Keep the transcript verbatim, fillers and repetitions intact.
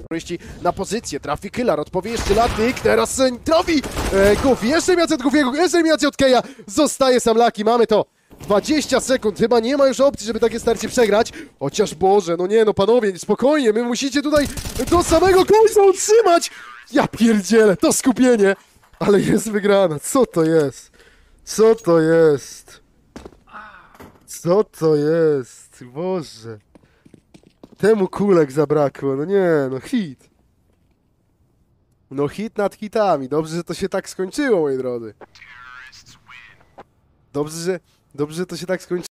Turyści na pozycję, trafi Kylar, odpowie jeszcze Latyk, teraz trafi e, Goofy, jeszcze miac od Goofy'ego, jeszcze miac od Keja, zostaje sam Lucky, mamy to. dwadzieścia sekund, chyba nie ma już opcji, żeby takie starcie przegrać. Chociaż Boże, no nie no panowie, spokojnie, my musicie tutaj do samego końca utrzymać. Ja pierdzielę, to skupienie. Ale jest wygrana, co to jest? Co to jest? Co to jest? Boże. Temu kulek zabrakło, no nie, no hit. No hit nad hitami, dobrze, że to się tak skończyło, moi drodzy. Dobrze, że, dobrze, że to się tak skończyło.